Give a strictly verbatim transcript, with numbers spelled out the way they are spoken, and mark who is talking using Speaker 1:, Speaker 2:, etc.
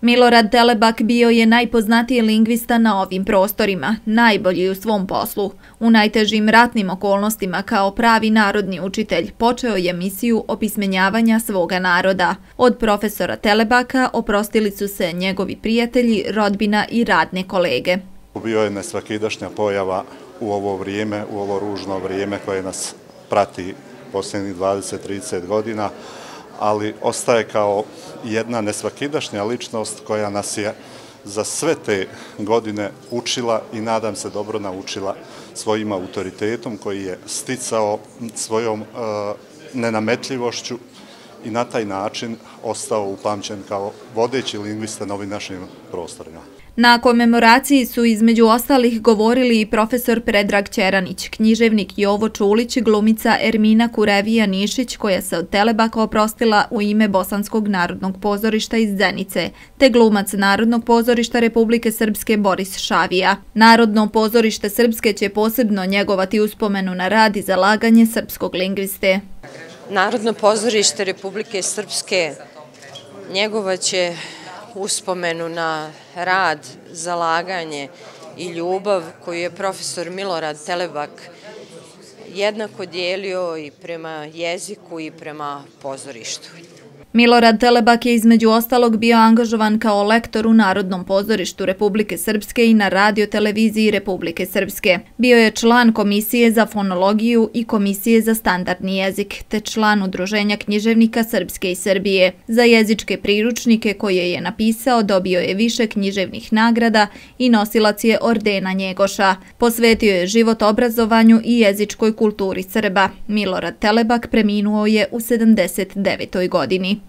Speaker 1: Milorad Telebak bio je najpoznatiji lingvista na ovim prostorima, najbolji u svom poslu. U najtežim ratnim okolnostima kao pravi narodni učitelj počeo je misiju opismenjavanja svoga naroda. Od profesora Telebaka oprostili su se njegovi prijatelji, rodbina i radne kolege.
Speaker 2: Bio je nesvakidašnja pojava u ovo vrijeme, u ovo ružno vrijeme koje nas prati posljednjih dvadeset do trideset godina, ali ostaje kao jedna nesvakidašnja ličnost koja nas je za sve te godine učila i nadam se dobro naučila svojim autoritetom koji je sticao svojom e, nenametljivošću i na taj način ostao upamćen kao vodeći lingvista na ovim našim prostorima.
Speaker 1: Na komemoraciji su između ostalih govorili i profesor Predrag Ćeranić, književnik Jovo Čulić, glumica Ermina Kurevija-Nišić koja se od Telebaka oprostila u ime Bosanskog narodnog pozorišta iz Zenice, te glumac Narodnog pozorišta Republike Srpske Boris Šavija. Narodno pozorište Srpske će posebno njegovati uspomenu na rad i zalaganje srpskog lingviste.
Speaker 3: Narodno pozorište Republike Srpske njegovaće uspomenu na rad, zalaganje i ljubav koju je profesor Milorad Telebak jednako dijelio i prema jeziku i prema pozorištu.
Speaker 1: Milorad Telebak je između ostalog bio angažovan kao lektor u Narodnom pozorištu Republike Srpske i na radioteleviziji Republike Srpske. Bio je član Komisije za fonologiju i Komisije za standardni jezik, te član Udruženja književnika Srpske i Srbije. Za jezičke priručnike koje je napisao dobio je više književnih nagrada i nosilac je ordena Njegoša. Posvetio je život obrazovanju i jezičkoj kulturi Srba. Milorad Telebak preminuo je u sedamdeset devetoj godini.